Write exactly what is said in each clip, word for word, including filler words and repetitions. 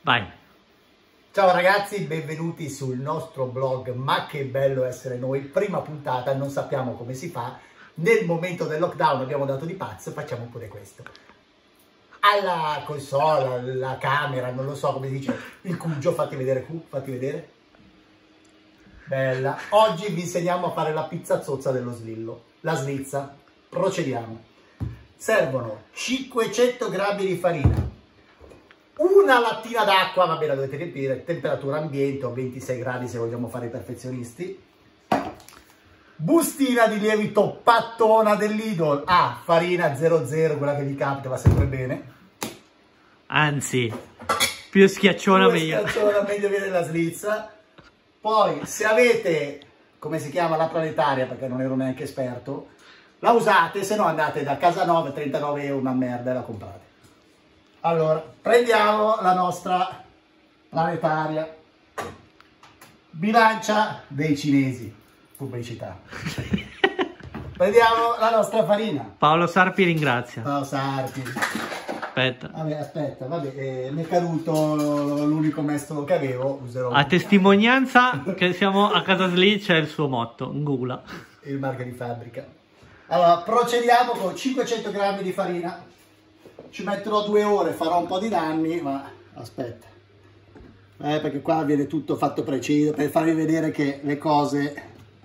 Vai. Ciao ragazzi, benvenuti sul nostro blog. Ma che bello essere noi. Prima puntata, non sappiamo come si fa. Nel momento del lockdown abbiamo dato di pazzo, facciamo pure questo. Alla console, alla camera, non lo so come si dice, il cugio, fatti vedere Q, fatti vedere. Bella. Oggi vi insegniamo a fare la pizza zozza dello slillo, la slizza. Procediamo. Servono cinquecento grammi di farina, una lattina d'acqua, vabbè la dovete riempire, temperatura ambiente o ventisei gradi se vogliamo fare i perfezionisti, bustina di lievito pattona dell'Idol, ah, farina zero zero, quella che vi capita, va sempre bene. Anzi, più schiacciona più meglio. schiacciona meglio viene la slizza. Poi se avete, come si chiama, la planetaria, perché non ero neanche esperto, la usate, se no andate da Casanove, trentanove euro, una merda, e la comprate. Allora, prendiamo la nostra planetaria, bilancia dei cinesi, pubblicità. Prendiamo la nostra farina. Paolo Sarpi ringrazia. Paolo Sarpi. Aspetta. Vabbè, aspetta, vabbè, eh, mi è caduto l'unico mestolo che avevo, userò. A testimonianza che siamo a casa Sli, c'è il suo motto, Ngula. Il marchio di fabbrica. Allora, procediamo con cinquecento grammi di farina. Ci metterò due ore, farò un po' di danni, ma aspetta. Eh, perché qua viene tutto fatto preciso, per farvi vedere che le cose...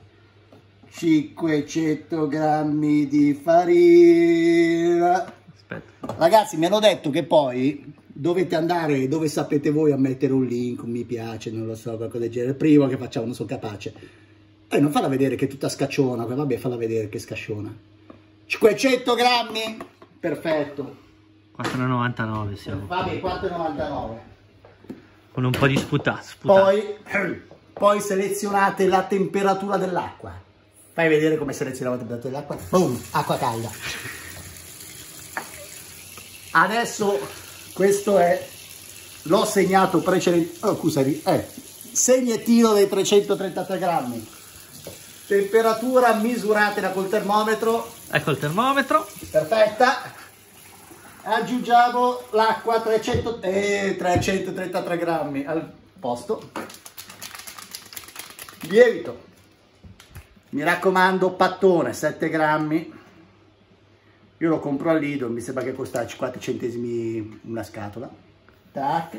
cinquecento grammi di farina. Aspetta. Ragazzi, mi hanno detto che poi dovete andare dove sapete voi a mettere un link, un mi piace, non lo so, qualcosa del genere. Prima che facciamo, non sono capace. E non farla vedere che è tutta scacciona, vabbè, farla vedere che scasciona. cinquecento grammi, perfetto. quattro e novantanove siamo. Vabbè, quattro e novantanove. Con un po' di sputa, sputa. Poi, poi selezionate la temperatura dell'acqua. Fai vedere come selezioniamo la temperatura dell'acqua. Boom, acqua calda. Adesso questo è, l'ho segnato precedentemente, oh, scusami, eh, segnettino dei trecentotrentatré grammi. Temperatura misurata col termometro. Ecco il termometro. Perfetta. Aggiungiamo l'acqua, trecento, eh, trecentotrentatré grammi al posto. Lievito. Mi raccomando, pattone, sette grammi. Io lo compro all'Idol, mi sembra che costa cinquanta centesimi una scatola. Tac.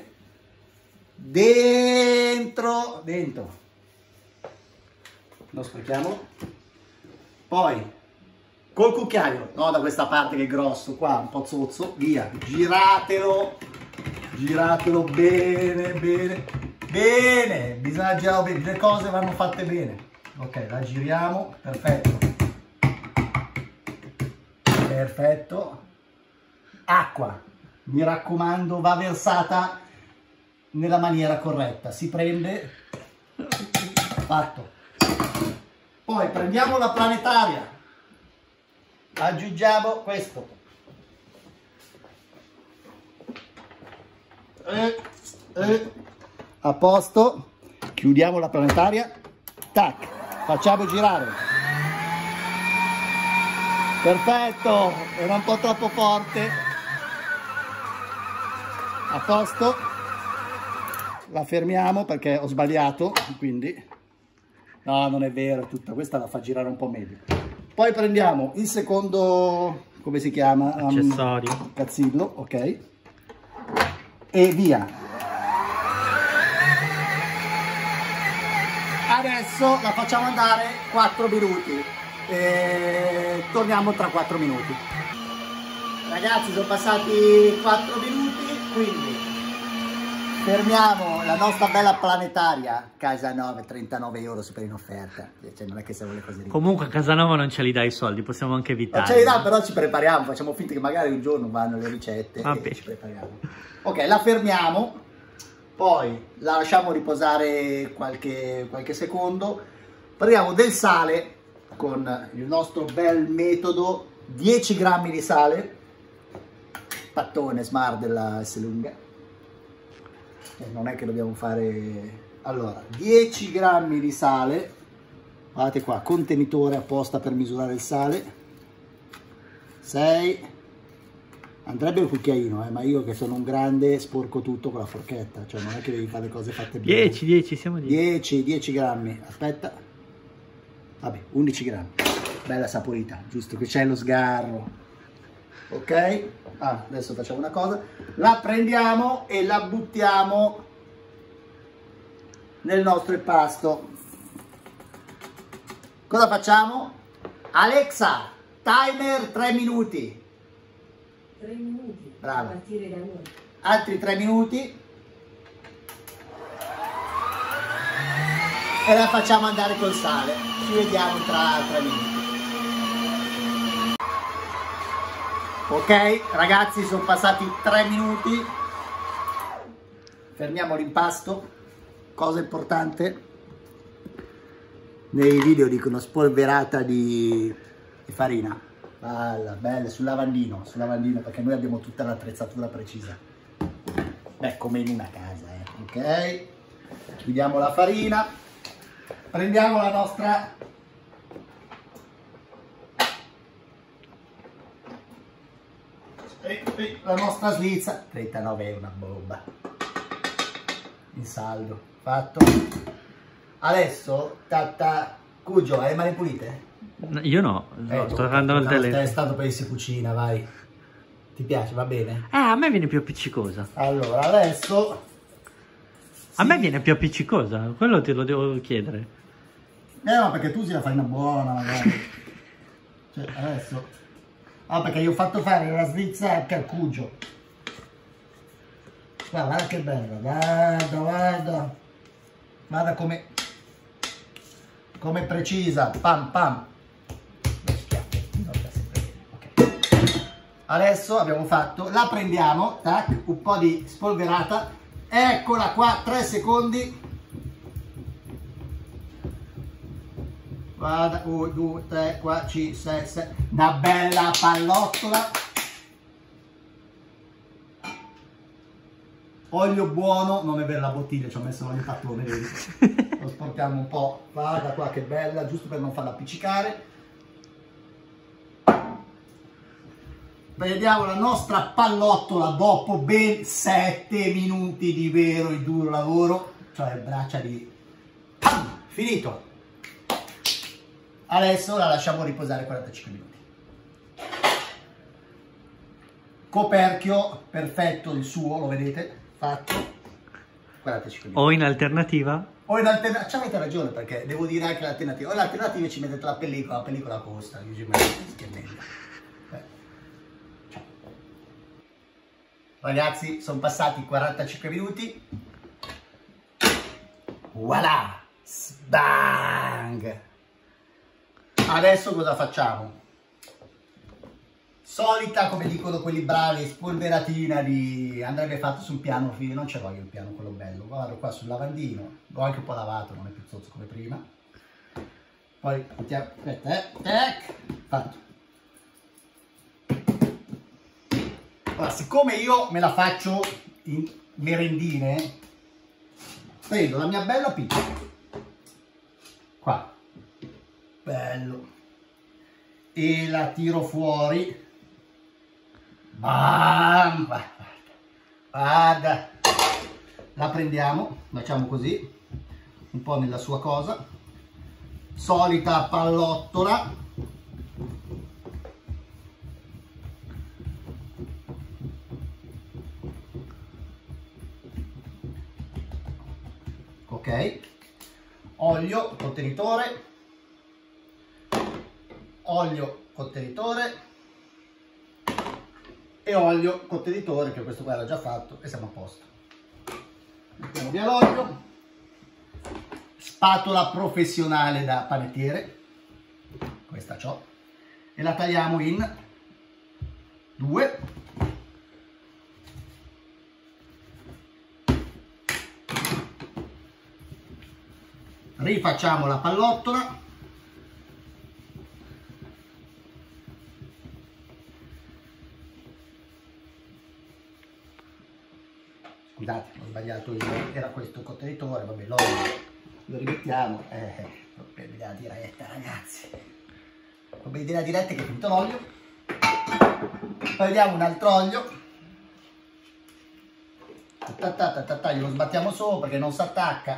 Dentro, dentro. Lo sprechiamo. Poi, col cucchiaio, no da questa parte che è grosso, qua un po' zozzo, via. Giratelo, giratelo bene, bene, bene. Bisogna girare bene, le cose vanno fatte bene. Ok, la giriamo, perfetto. Perfetto. Acqua, mi raccomando, va versata nella maniera corretta. Si prende, fatto. Poi prendiamo la planetaria, aggiungiamo questo. E, e, a posto, chiudiamo la planetaria, tac. Facciamo girare. Perfetto, era un po' troppo forte. A posto. La fermiamo perché ho sbagliato, quindi no, non è vero, tutta questa la fa girare un po' meglio. Poi prendiamo il secondo, come si chiama? Accessorio. Um, cazzillo, ok. E via. Adesso la facciamo andare quattro minuti e torniamo tra quattro minuti. Ragazzi, sono passati quattro minuti, quindi fermiamo la nostra bella planetaria. Casanove, trentanove euro super in offerta, cioè non è che siamo le cose ricche. Comunque a Casanova non ce li dai i soldi, possiamo anche evitare. Non ce li dà, però ci prepariamo, facciamo finta che magari un giorno vanno le ricette. Vabbè. E ci prepariamo. Ok, la fermiamo. Poi la lasciamo riposare qualche, qualche secondo, prendiamo del sale con il nostro bel metodo, dieci grammi di sale, pattone Smart della S lunga, eh, non è che dobbiamo fare, allora dieci grammi di sale, guardate qua, contenitore apposta per misurare il sale, sei, Andrebbe il cucchiaino, eh, ma io che sono un grande sporco tutto con la forchetta, cioè non è che devi fare le cose fatte bene. dieci, dieci, siamo dieci. dieci, dieci grammi, aspetta. Vabbè, undici grammi. Bella saporita, giusto che c'è lo sgarro. Ok? Ah, adesso facciamo una cosa. La prendiamo e la buttiamo nel nostro impasto. Cosa facciamo? Alexa, timer tre minuti. tre minuti. Bravo. A partire da ora. Altri tre minuti. E la facciamo andare col sale. Ci vediamo tra tre minuti. Ok, ragazzi, sono passati tre minuti. Fermiamo l'impasto. Cosa importante. Nei video dicono spolverata di, di farina. Bella, bella, sul lavandino, sul lavandino, perché noi abbiamo tutta l'attrezzatura precisa. Beh, come in una casa, eh. Ok. Chiudiamo la farina. Prendiamo la nostra la nostra slizza. trentanove è una bomba. In saldo. Fatto. Adesso, tata, Cugio, hai le mani pulite? Io no, Eh, no, sto guardando il telefono. È stato per si cucina, vai. Ti piace, va bene? Eh, a me viene più appiccicosa. Allora, adesso... A sì. me viene più appiccicosa, quello te lo devo chiedere. Eh no, perché tu usi la farina buona, magari. Cioè, adesso... Ah, perché gli ho fatto fare la slizza anche al Cugio. Guarda, guarda che bella, guarda, guarda. Guarda come... come precisa, pam pam. Okay. Adesso abbiamo fatto, la prendiamo, tac, un po' di spolverata, eccola qua, tre secondi. Guarda, uno, due, tre, quattro, cinque, sei, sette, una bella pallottola. Olio buono, non è vera la bottiglia, ci ho messo l'olio pattone, vedi? Lo sportiamo un po', guarda qua che bella, giusto per non farla appiccicare. Vediamo la nostra pallottola dopo ben sette minuti di vero e duro lavoro, cioè braccia di... Pam! Finito! Adesso la lasciamo riposare quarantacinque minuti. Coperchio perfetto il suo, lo vedete? Fatto. quarantacinque minuti. O in alternativa? O in alternativa, ci avete ragione, perché devo dire anche l'alternativa. O in alternativa ci mettete la pellicola, la pellicola costa, io ci metto che è meglio. Ragazzi, sono passati quarantacinque minuti. Voilà! Sbang! Adesso cosa facciamo? Solita, come dicono quelli bravi, spolveratina di... andrebbe fatto sul piano, fine. Non ce l'ho io il piano, quello bello. Guardo qua sul lavandino, l'ho anche un po' lavato, non è più zozzo come prima. Poi mettiamo... aspetta, eh, tac, fatto. Allora, siccome io me la faccio in merendine, prendo la mia bella pizza, qua, bello, e la tiro fuori, bam, guarda, guarda, la prendiamo, facciamo così, un po' nella sua cosa, solita pallottola, ok, olio, contenitore, olio, contenitore e olio, contenitore, che questo qua era già fatto e siamo a posto. Mettiamo via l'olio, spatola professionale da panettiere, questa c'ho, e la tagliamo in due. Rifacciamo la pallottola, scusate, ho sbagliato io, era questo il contenitore, vabbè, l'olio lo rimettiamo, eh, per vedere la diretta, ragazzi, per vedere la diretta che è finito l'olio, Prendiamo un altro olio, glielo sbattiamo sopra perché non si attacca.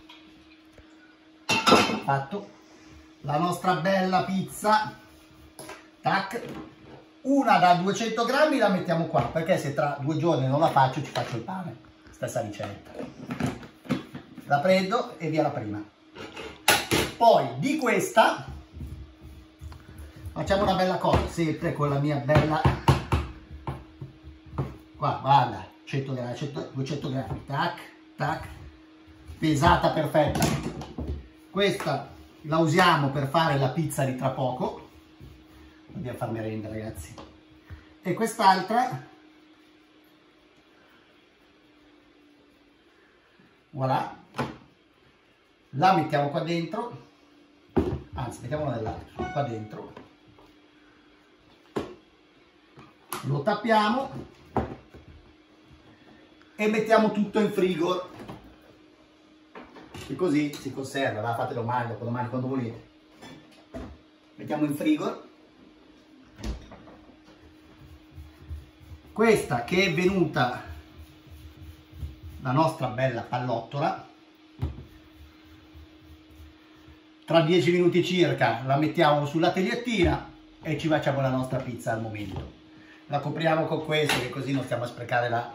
Fatto. La nostra bella pizza, tac, una da duecento grammi la mettiamo qua, perché se tra due giorni non la faccio ci faccio il pane, stessa ricetta. La prendo e via la prima. Poi di questa facciamo una bella cosa, sempre con la mia bella, qua guarda, cento grammi, cento, duecento grammi, tac, tac, pesata perfetta. Questa la usiamo per fare la pizza di tra poco, dobbiamo far merenda ragazzi. E quest'altra, voilà, la mettiamo qua dentro, anzi mettiamola nell'altro, qua dentro, lo tappiamo e mettiamo tutto in frigo. E così si conserva, va, fate domani, dopo domani, quando volete. Mettiamo in frigo. Questa che è venuta la nostra bella pallottola, tra dieci minuti circa la mettiamo sulla tagliettina e ci facciamo la nostra pizza al momento. La copriamo con questo, che così non stiamo a sprecare la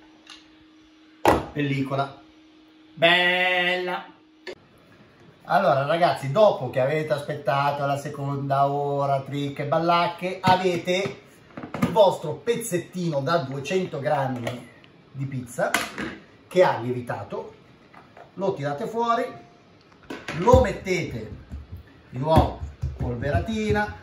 pellicola. Bella! Allora ragazzi, dopo che avete aspettato la seconda ora, trick e ballacche, avete il vostro pezzettino da duecento grammi di pizza che ha lievitato, lo tirate fuori, lo mettete di nuovo polveratina,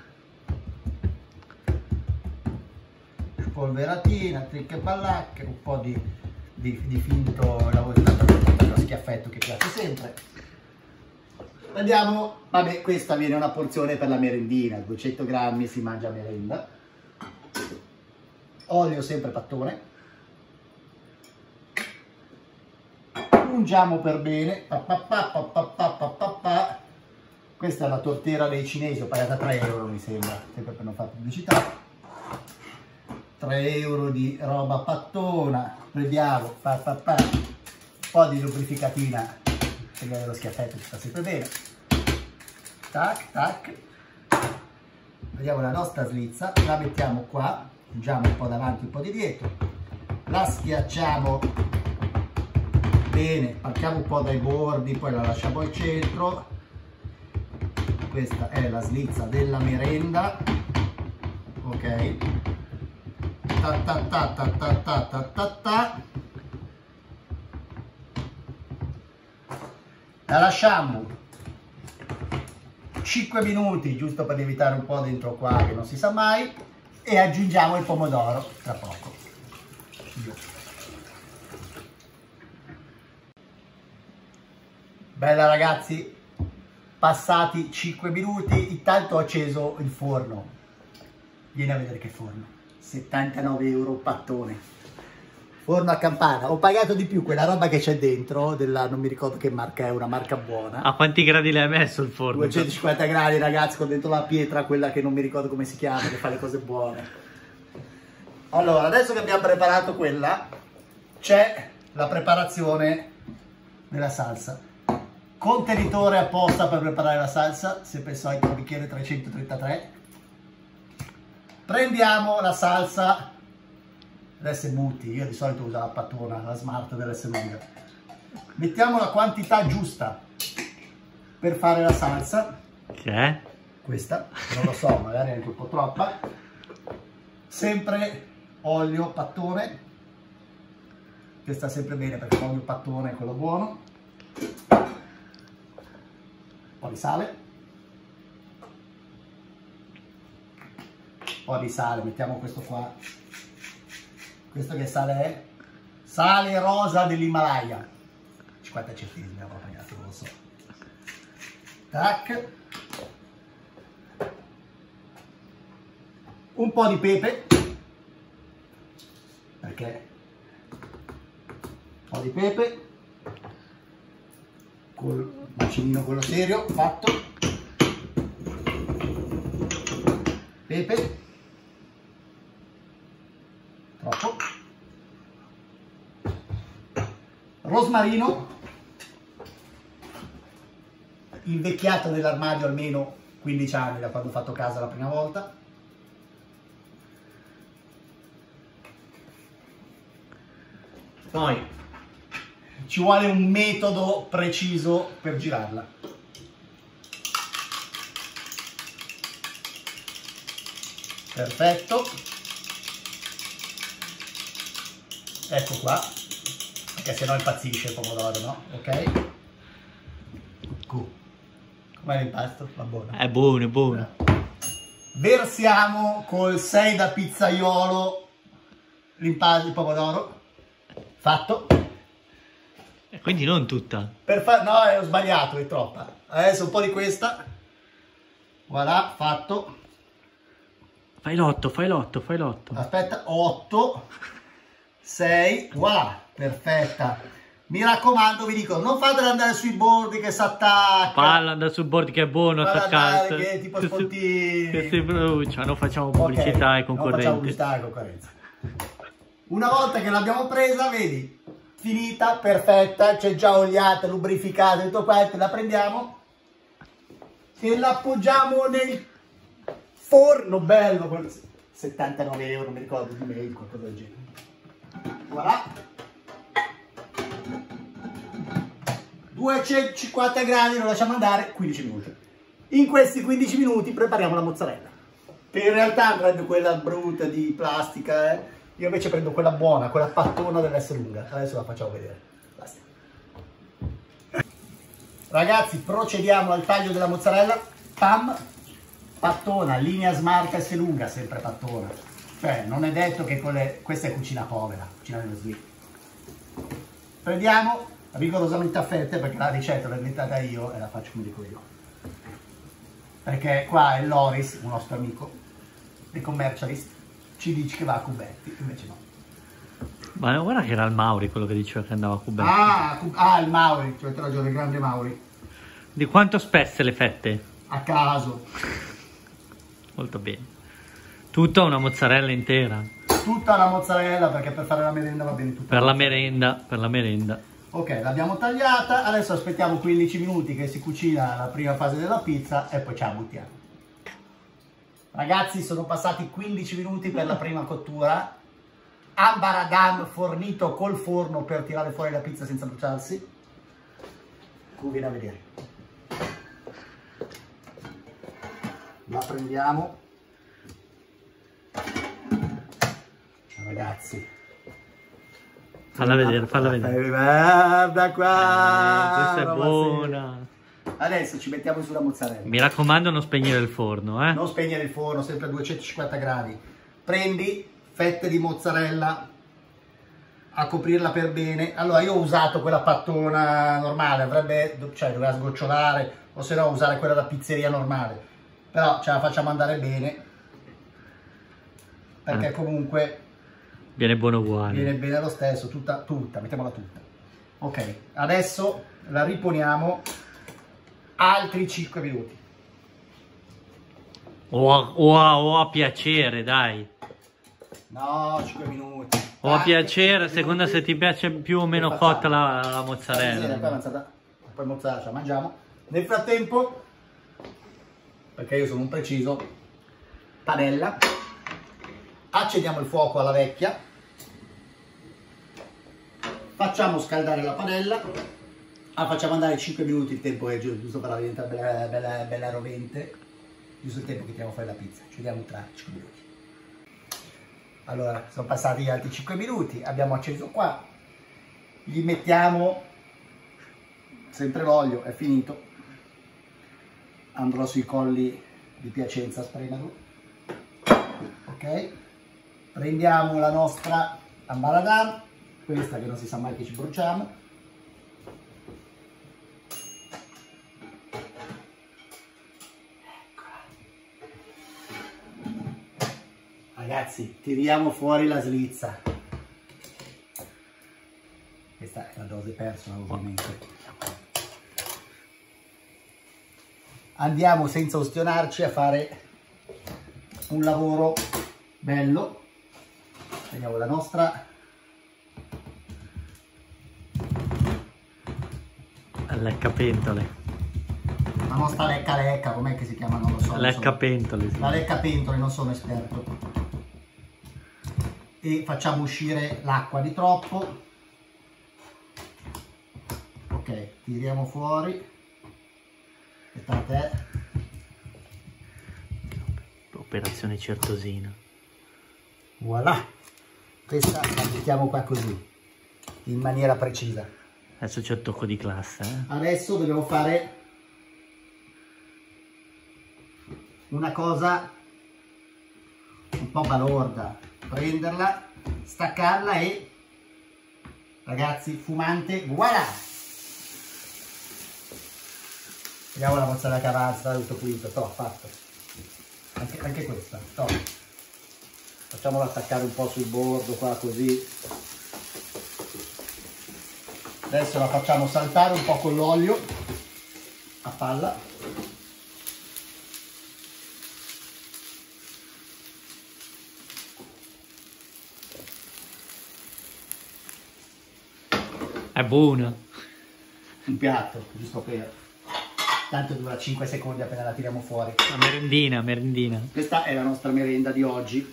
polveratina, trick e ballacche, un po' di, di, di finto lavoro, lo schiaffetto che piace sempre. Andiamo, vabbè, questa viene una porzione per la merendina, duecento grammi si mangia merenda. Olio sempre pattone. Ungiamo per bene. Pa, pa, pa, pa, pa, pa, pa, pa. Questa è la tortiera dei cinesi, ho pagato tre euro mi sembra, sempre per non fare pubblicità. tre euro di roba pattona, prendiamo, pa, pa, pa. Un po' di lubrificatina, tagliare lo schiaffetto ci sta sempre bene. Tac, tac. Vediamo la nostra slizza, la mettiamo qua, ungiamo un po' davanti, un po' di dietro, la schiacciamo bene, partiamo un po' dai bordi, poi la lasciamo al centro. Questa è la slizza della merenda, ok. Ta ta ta ta ta ta ta ta ta. La lasciamo cinque minuti, giusto per evitare un po' dentro qua che non si sa mai, e aggiungiamo il pomodoro tra poco. Bella ragazzi, passati cinque minuti, intanto ho acceso il forno. Vieni a vedere che forno, settantanove euro pattone. Forno a campana, ho pagato di più quella roba che c'è dentro, della, non mi ricordo che marca è, una marca buona. A quanti gradi l'hai messo il forno? duecentocinquanta gradi ragazzi, con dentro la pietra, quella che non mi ricordo come si chiama, che fa le cose buone. Allora, adesso che abbiamo preparato quella, c'è la preparazione della salsa. Contenitore apposta per preparare la salsa, sempre il solito bicchiere trecentotrentatré. Prendiamo la salsa l'S Mutti, io di solito uso la pattona, la Smart dell'S lunga. Mettiamo la quantità giusta per fare la salsa. Che è? Questa, non lo so, magari è anche un po' troppa. Sempre olio pattone, che sta sempre bene perché l'olio pattone è quello buono. Un po' di sale. Un po' di sale, mettiamo questo qua. Questo che sale è? Sale rosa dell'Himalaya. cinquanta centesimi ragazzi, non lo so. Tac. Un po' di pepe. Perché? Un po' di pepe. Col macinino quello serio, fatto. Pepe. rosmarino, invecchiato nell'armadio almeno quindici anni da quando ho fatto casa la prima volta. Poi ci vuole un metodo preciso per girarla. Perfetto. Ecco qua, perché sennò impazzisce il pomodoro, no? Ok. Com'è l'impasto? Va buono. È buono, è buono. Versiamo col sei da pizzaiolo l'impasto di pomodoro. Fatto. E quindi non tutta. Per fa... No, ho sbagliato, è troppa. Adesso un po' di questa. Voilà, fatto. Fai l'otto, fai l'otto, fai l'otto. Aspetta, otto, sei, voilà, perfetta. Mi raccomando, vi dico, non fatela andare sui bordi che si attacca. Falla andare sul bordi che è buono, Falla attaccato. andare che tipo spontini. Che si brucia, non facciamo pubblicità Okay, e concorrenti. non facciamo pubblicità e concorrenza. Una volta che l'abbiamo presa, vedi, finita, perfetta, c'è già oliata, lubrificata, tutto quanto, la prendiamo e la appoggiamo nel forno, bello, settantanove euro, mi ricordo, di mail, qualcosa del genere. Voilà. duecentocinquanta gradi, lo lasciamo andare quindici minuti. In questi quindici minuti prepariamo la mozzarella. Che in realtà prendo quella brutta di plastica, eh. Io invece prendo quella buona, quella pattona dell'S lunga. Adesso la facciamo vedere. Basta. Ragazzi, procediamo al taglio della mozzarella. Pam, pattona, linea smart S lunga, sempre pattona. Cioè, non è detto che con le... questa è cucina povera, cucina dello sweet. Prendiamo rigorosamente a fette, perché la ricetta l'ho inventata io e la faccio come dico io. Perché qua è Loris, un nostro amico, il commercialist, ci dice che va a cubetti, invece no. Ma guarda che era il Mauri quello che diceva che andava a cubetti. Ah, ah, il Mauri, cioè avete ragione, il grande Mauri. Di quanto spesse le fette? A caso. Molto bene. Tutta una mozzarella intera. Tutta la mozzarella, perché per fare la merenda va bene tutta. Per la merenda, per la merenda. Ok, l'abbiamo tagliata, adesso aspettiamo quindici minuti che si cucina la prima fase della pizza e poi ce la buttiamo. Ragazzi, sono passati quindici minuti per la prima cottura. Ambaradam fornito col forno per tirare fuori la pizza senza bruciarsi. Qui viene a vedere. La prendiamo. Ragazzi. Falla vedere, falla vedere. Guarda qua. Eh, questa è buona. Adesso ci mettiamo sulla mozzarella. Mi raccomando non spegnere il forno, eh. Non spegnere il forno, sempre a duecentocinquanta gradi. Prendi fette di mozzarella a coprirla per bene. Allora io ho usato quella pattona normale, avrebbe, cioè doveva sgocciolare, o se no usare quella da pizzeria normale. Però ce la facciamo andare bene, perché eh. comunque viene buono uguale. Viene bene lo stesso, tutta, tutta, mettiamola tutta. Ok, adesso la riponiamo altri cinque minuti. O a, o a, o a piacere, dai. No, cinque minuti. O a piacere, a seconda se ti piace più o meno cotta la, la mozzarella. Sì, poi avanzata, poi mozzarella ce la mangiamo. Nel frattempo, perché io sono un preciso, padella. Accendiamo il fuoco alla vecchia. Facciamo scaldare la padella. Ah, facciamo andare cinque minuti, il tempo è giusto per diventare bella, bella, bella rovente. Giusto il tempo che tiriamo fuori la pizza. Ci vediamo tra cinque minuti. Allora, sono passati gli altri cinque minuti, abbiamo acceso qua, gli mettiamo sempre l'olio, è finito, andrò sui colli di Piacenza a spremerlo, ok, prendiamo la nostra ambaradam, questa che non si sa mai che ci bruciamo, ragazzi, tiriamo fuori la slizza. Questa è la dose persa, ovviamente. Andiamo senza ostinarci a fare un lavoro bello. Prendiamo la nostra Leccapentole. La nostra lecca lecca, com'è che si chiama? Non lo so. Leccapentole, sì. La leccapentole, non sono esperto. E facciamo uscire l'acqua di troppo. Ok, tiriamo fuori. Aspettate. Operazione certosina. Voilà. Questa la mettiamo qua così, in maniera precisa. Adesso c'è il tocco di classe, eh? Adesso dobbiamo fare una cosa un po' balorda. Prenderla, staccarla e, ragazzi, fumante, voilà! Vediamo la mozzarella cavazza, tutto pulito, to, fatto. Anche, anche questa, to. Facciamola attaccare un po' sul bordo qua così. Adesso la facciamo saltare un po' con l'olio a palla. È buona. Un piatto, giusto per... Tanto dura cinque secondi appena la tiriamo fuori. La merendina, merendina. Questa è la nostra merenda di oggi.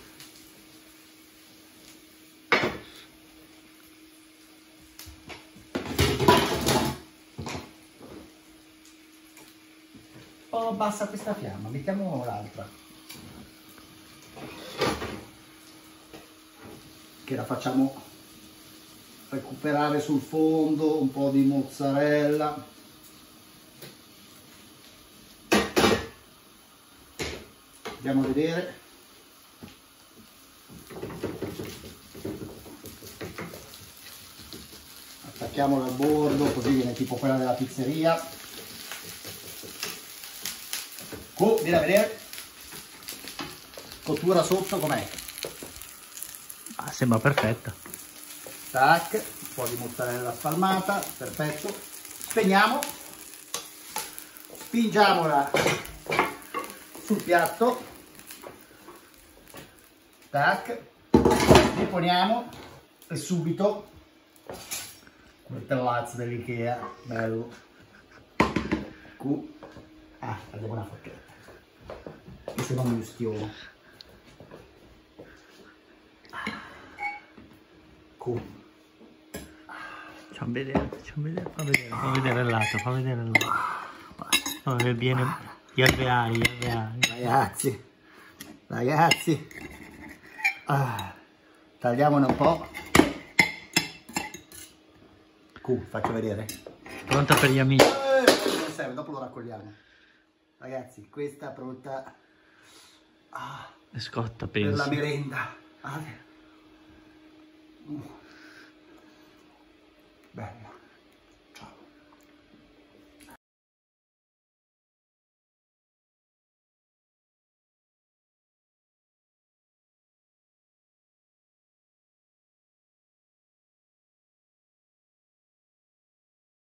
Oh, basta questa fiamma, mettiamo l'altra. Che la facciamo recuperare sul fondo, un po' di mozzarella. Andiamo a vedere. Attacchiamola al bordo, così viene tipo quella della pizzeria. Oh, vieni a vedere. Cottura sotto com'è? Ah, sembra perfetta. Tac, un po' di mozzarella spalmata, perfetto. Spegniamo. Spingiamola sul piatto. Tac. Deponiamo e subito quel tellazzo dell'Ikea, bello. Q. Ah, abbiamo una forchetta. Che se no mi ustione. Q. Facciamo vedere, facciamo vedere, fa vedere, fa vedere il lato, fa vedere il lato. Fa vedere bene gli alveari, gli alveari. Ragazzi, ragazzi, ah, tagliamone un po'. Q, faccio vedere. Pronta per gli amici. Eh, non serve, dopo lo raccogliamo. Ragazzi, questa è pronta ah, E scotta, per penso. la merenda. Ah, uh. Bella.